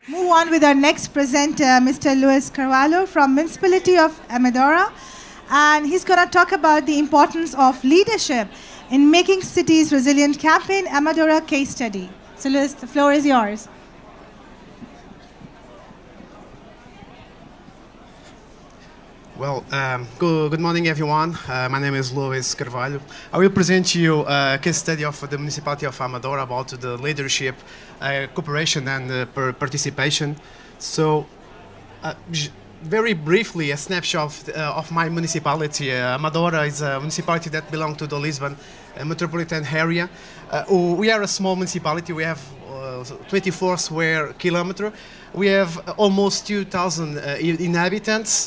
Move on with our next presenter, Mr. Luis Carvalho from Municipality of Amadora. And he's going to talk about the importance of leadership in making cities resilient campaign, Amadora case study. So Luis, the floor is yours. Well, good morning, everyone. My name is Luis Carvalho. I will present you a case study of the Municipality of Amadora about the leadership, cooperation, and participation. So, very briefly, a snapshot of my municipality. Amadora is a municipality that belongs to the Lisbon metropolitan area. We are a small municipality. We have 24 square kilometers. We have almost 2,000 inhabitants.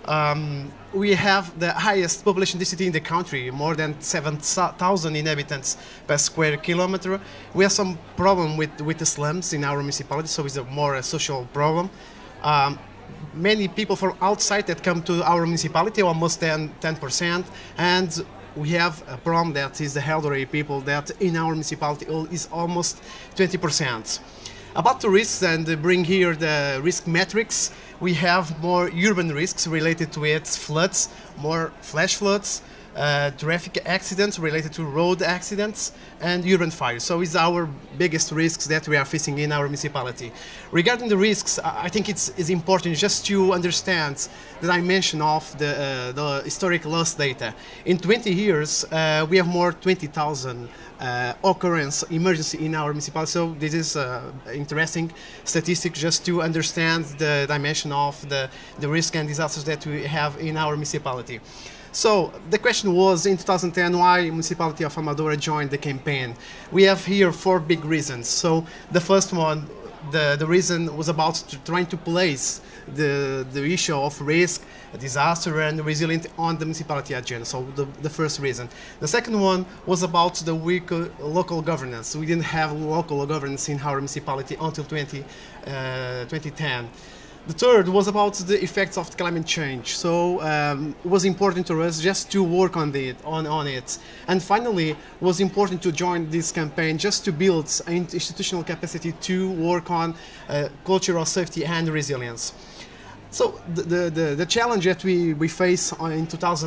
We have the highest population density in the country, more than 7,000 inhabitants per square kilometer. We have some problem with the slums in our municipality, so it's more a social problem. Many people from outside that come to our municipality, almost 10%, and we have a problem that is the elderly people that in our municipality is almost 20%. About the risks, and bring here the risk metrics, we have more urban risks related to its floods, more flash floods, traffic accidents related to road accidents, and urban fires. So it's our biggest risks that we are facing in our municipality. Regarding the risks, I think it's important just to understand the dimension of the historic loss data. In 20 years, we have more 20,000 occurrence emergency in our municipality. So this is interesting statistic just to understand the dimension of the risk and disasters that we have in our municipality. So the question was in 2010 why Municipality of Amadora joined the campaign. We have here 4 big reasons. So the first one, the reason was about trying to place the issue of risk, disaster, and resilience on the municipality agenda. So the first reason. The second one was about the weak local governance. We didn't have local governance in our municipality until 2010. The third was about the effects of climate change. So it was important to us just to work on it. And finally, it was important to join this campaign just to build an institutional capacity to work on cultural safety and resilience. So the challenge that we face in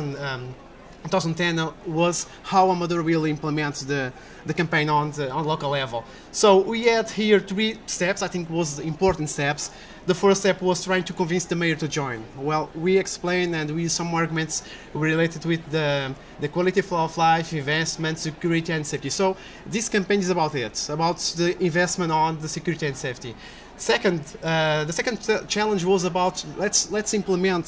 2010 was how Amadora will implement the campaign on local level. So we had here 3 steps, I think was important steps. The first step was trying to convince the mayor to join. Well, we explained and we used some arguments related with the quality of life, investment, security and safety. So this campaign is about it, about the investment on the security and safety. Second, the second challenge was about let's implement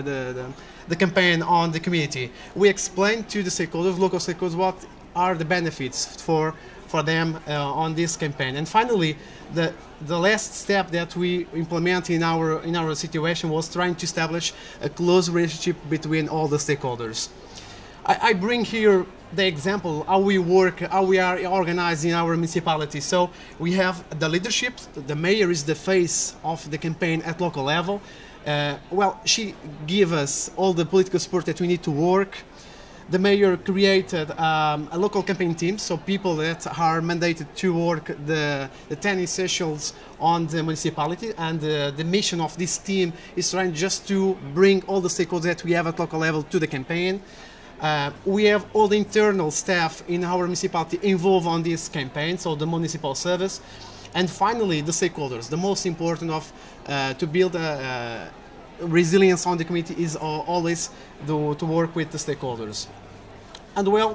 the campaign on the community. We explained to the stakeholders, local stakeholders, what are the benefits for them on this campaign. And finally, the last step that we implement in our situation was trying to establish a close relationship between all the stakeholders. I bring here the example how we work, how we are organized in our municipality. So we have the leadership. The mayor is the face of the campaign at local level. Well, she gives us all the political support that we need to work. The mayor created a local campaign team, so people that are mandated to work the 10 essentials on the municipality, and the mission of this team is trying just to bring all the stakeholders that we have at local level to the campaign. We have all the internal staff in our municipality involved on this campaign, so the municipal service. And finally, the stakeholders. The most important to build resilience on the community is always to work with the stakeholders. And well,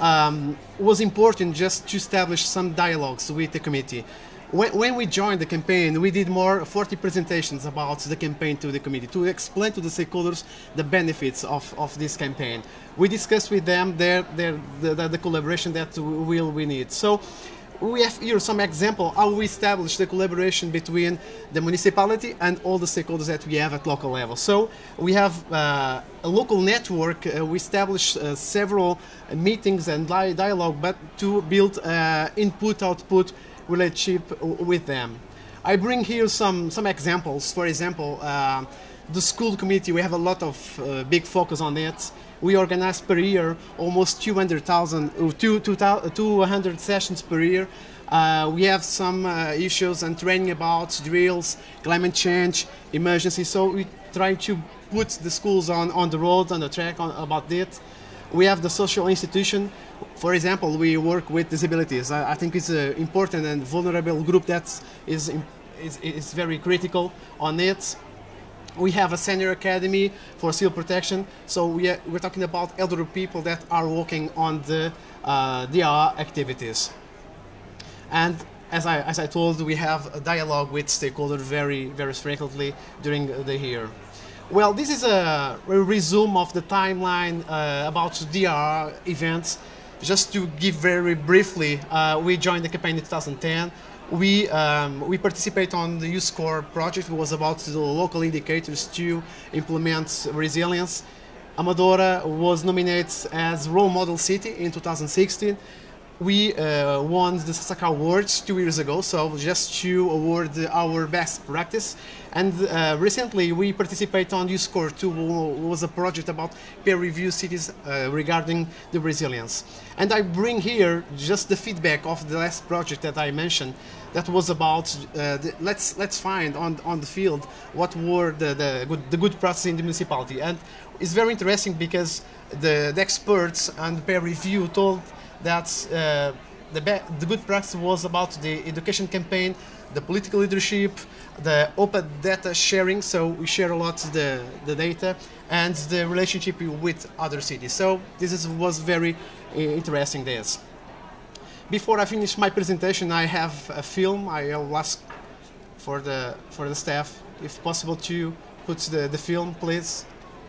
it was important just to establish some dialogues with the committee. When we joined the campaign, we did more 40 presentations about the campaign to the committee to explain to the stakeholders the benefits of this campaign. We discussed with them the collaboration that we need. So we have here some example how we establish the collaboration between the municipality and all the stakeholders that we have at local level. So we have a local network. We established several meetings and dialogue, but to build input-output relationship with them. I bring here some examples. For example, The school community, we have a lot of big focus on it. We organize per year almost 200 sessions per year. We have some issues and training about drills, climate change, emergency. So we try to put the schools on the road, on the track about that. We have the social institution. For example, we work with disabilities. I think it's an important and vulnerable group that is very critical on it. We have a senior academy for civil protection. So we're talking about elderly people that are working on the DRR activities. And as I told, we have a dialogue with stakeholders very frequently during the year. Well, this is a resume of the timeline about DRR events. Just to give very briefly, we joined the campaign in 2010. We participate on the Youth Core project. It was about the local indicators to implement resilience. Amadora was nominated as Role Model City in 2016. We won the Sasaka Awards 2 years ago, so just to award our best practice. And recently we participate on Youth Core 2, was a project about peer-reviewed cities regarding the resilience. And I bring here just the feedback of the last project that I mentioned, that was about let's find on the field what were the good practices in the municipality. And it's very interesting because the experts and peer review told that the good practice was about the education campaign, the political leadership, the open data sharing, so we share a lot the data, and the relationship with other cities. So this was very interesting this. Before I finish my presentation, I have a film. I will ask for the staff, if possible, to put the film, please.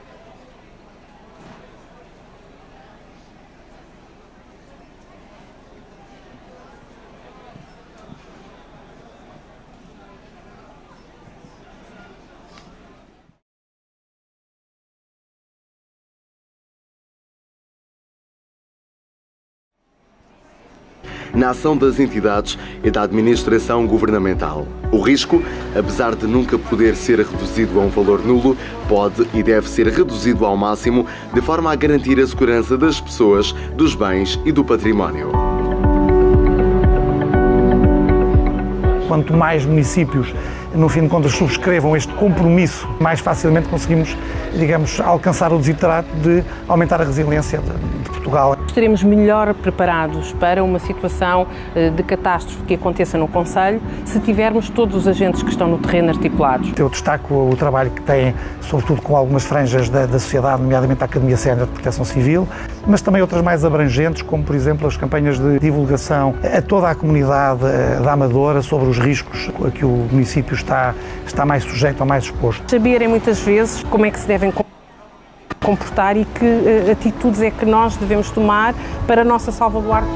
Na ação das entidades e da administração governamental. O risco, apesar de nunca poder ser reduzido a um valor nulo, pode e deve ser reduzido ao máximo, de forma a garantir a segurança das pessoas, dos bens e do património. Quanto mais municípios, no fim de contas, subscrevam este compromisso, mais facilmente conseguimos, digamos, alcançar o desiderato de aumentar a resiliência de Portugal. Estaremos melhor preparados para uma situação de catástrofe que aconteça no Concelho se tivermos todos os agentes que estão no terreno articulados. Eu destaco o trabalho que têm, sobretudo com algumas franjas da sociedade, nomeadamente a Academia Sénior de Proteção Civil, mas também outras mais abrangentes, como por exemplo as campanhas de divulgação a toda a comunidade da Amadora sobre os riscos a que o município está mais sujeito ou mais exposto. Saberem muitas vezes como é que se devem comportar e que atitudes é que nós devemos tomar para a nossa salvaguarda.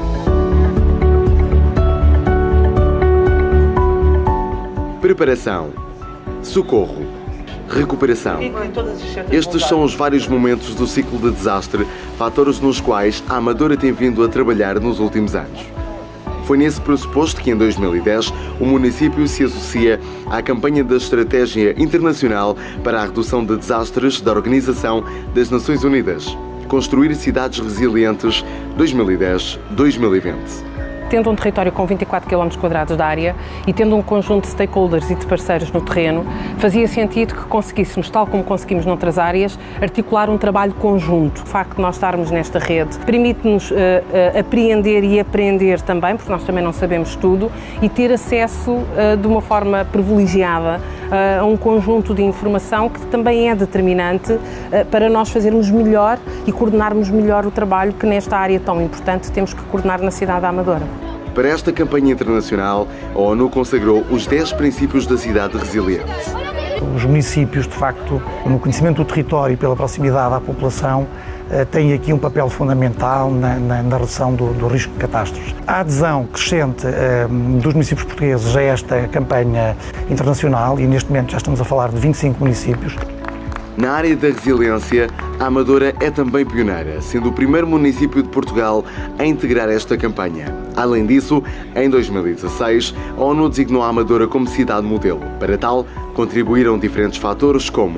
Preparação, socorro, recuperação. Estes são os vários momentos do ciclo de desastre, fatores nos quais a Amadora tem vindo a trabalhar nos últimos anos. Foi nesse pressuposto que, em 2010, o município se associa à campanha da Estratégia Internacional para a Redução de Desastres da Organização das Nações Unidas, Construir Cidades Resilientes 2010-2020. Tendo um território com 24 km² de área e tendo um conjunto de stakeholders e de parceiros no terreno, fazia sentido que conseguíssemos, tal como conseguimos noutras áreas, articular um trabalho conjunto. O facto de nós estarmos nesta rede permite-nos apreender e aprender também, porque nós também não sabemos tudo, e ter acesso de uma forma privilegiada a um conjunto de informação que também é determinante para nós fazermos melhor e coordenarmos melhor o trabalho que nesta área tão importante temos que coordenar na cidade da Amadora. Para esta campanha internacional, a ONU consagrou os 10 princípios da cidade resiliente. Os municípios, de facto, no conhecimento do território e pela proximidade à população, têm aqui um papel fundamental na redução do risco de catástrofes. A adesão crescente dos municípios portugueses a esta campanha internacional, e neste momento já estamos a falar de 25 municípios. Na área da resiliência, a Amadora é também pioneira, sendo o primeiro município de Portugal a integrar esta campanha. Além disso, em 2016, a ONU designou a Amadora como cidade modelo. Para tal, contribuíram diferentes fatores como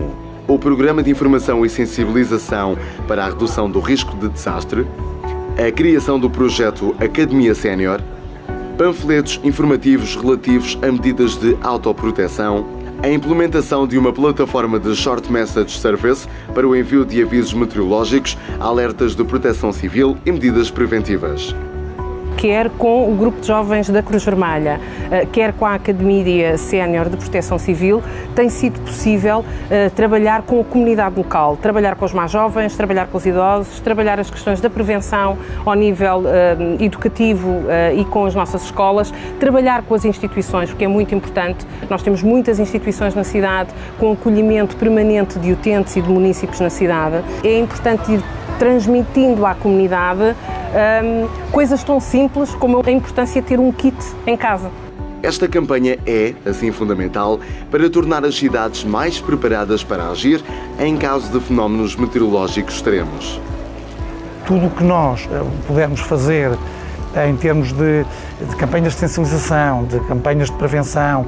o Programa de Informação e Sensibilização para a Redução do Risco de Desastre, a criação do projeto Academia Sénior, panfletos informativos relativos a medidas de autoproteção, a implementação de uma plataforma de Short Message Service para o envio de avisos meteorológicos, alertas de proteção civil e medidas preventivas. Quer com o Grupo de Jovens da Cruz Vermelha, quer com a Academia Sénior de Proteção Civil, tem sido possível trabalhar com a comunidade local, trabalhar com os mais jovens, trabalhar com os idosos, trabalhar as questões da prevenção ao nível educativo e com as nossas escolas, trabalhar com as instituições, porque é muito importante. Nós temos muitas instituições na cidade com acolhimento permanente de utentes e de munícipes na cidade. É importante ir transmitindo à comunidade coisas tão simples como a importância de ter um kit em casa. Esta campanha é, assim, fundamental para tornar as cidades mais preparadas para agir em caso de fenómenos meteorológicos extremos. Tudo o que nós pudermos fazer em termos de campanhas de sensibilização, de campanhas de prevenção,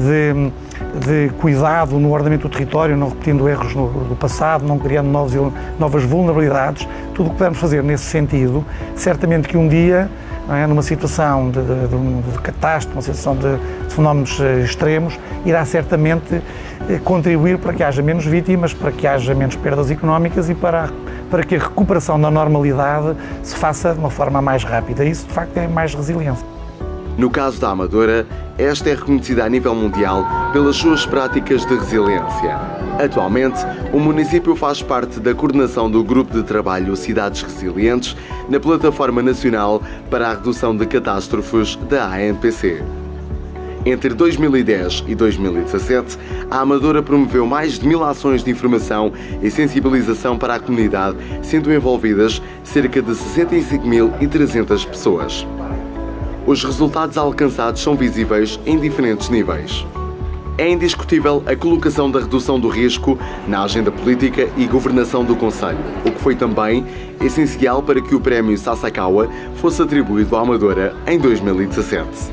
de cuidado no ordenamento do território, não repetindo erros do passado, não criando novas vulnerabilidades, tudo o que pudermos fazer nesse sentido, certamente que um dia, não é, numa situação de catástrofe, uma situação de fenómenos extremos, irá certamente contribuir para que haja menos vítimas, para que haja menos perdas económicas e para que a recuperação da normalidade se faça de uma forma mais rápida. Isso, de facto, é mais resiliência. No caso da Amadora, esta é reconhecida a nível mundial pelas suas práticas de resiliência. Atualmente, o município faz parte da coordenação do Grupo de Trabalho Cidades Resilientes na Plataforma Nacional para a Redução de Catástrofes da ANPC. Entre 2010 e 2017, a Amadora promoveu mais de 1000 ações de informação e sensibilização para a comunidade, sendo envolvidas cerca de 65.300 pessoas. Os resultados alcançados são visíveis em diferentes níveis. É indiscutível a colocação da redução do risco na agenda política e governação do concelho, o que foi também essencial para que o prémio Sasakawa fosse atribuído à Amadora em 2017.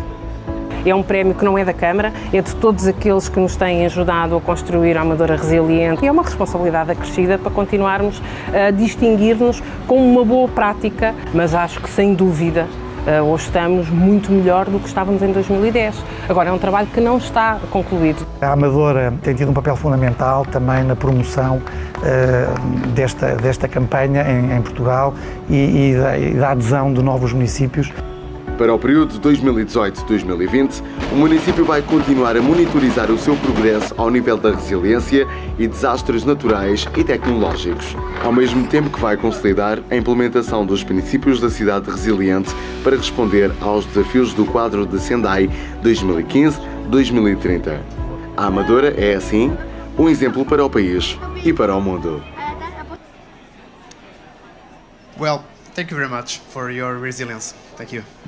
É um prémio que não é da Câmara, é de todos aqueles que nos têm ajudado a construir a Amadora resiliente. E é uma responsabilidade acrescida para continuarmos a distinguir-nos com uma boa prática, mas acho que sem dúvida hoje estamos muito melhor do que estávamos em 2010. Agora é um trabalho que não está concluído. A Amadora tem tido um papel fundamental também na promoção desta campanha em Portugal e da adesão de novos municípios. Para o período de 2018-2020, o município vai continuar a monitorizar o seu progresso ao nível da resiliência e desastres naturais e tecnológicos, ao mesmo tempo que vai consolidar a implementação dos princípios da cidade resiliente para responder aos desafios do quadro de Sendai 2015-2030. A Amadora é, assim, um exemplo para o país e para o mundo. Well, thank you very much for your resilience. Thank you.